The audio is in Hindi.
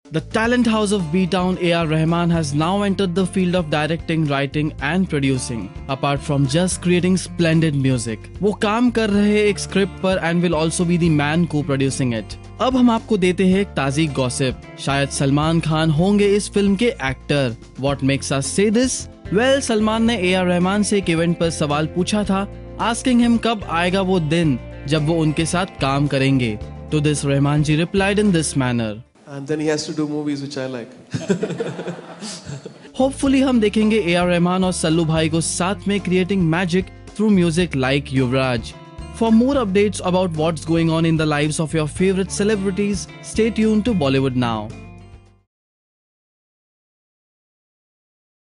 The talent house of B-Town A.R. Rahman has now entered the field of directing, writing and producing. Apart from just creating splendid music, वो काम कर रहे हैं एक स्क्रिप्ट पर and will also be the man co-producing it. अब हम आपको देते हैं एक ताज़ी गॉसिप. शायद सलमान खान होंगे इस फिल्म के actor. What makes us say this? Well, Salman ने A.R. रहमान से एक इवेंट पर सवाल पूछा था, asking him कब आएगा वो दिन जब वो उनके साथ काम करेंगे. To this, Rahman ji replied in this manner. And then he has to do movies which I like. Hopefully हम देखेंगे A.R. रहमान और सल्लू भाई को साथ में creating magic through music like Yuvraj. For more updates about what's going on in the lives of your favorite celebrities, stay tuned to Bollywood Now.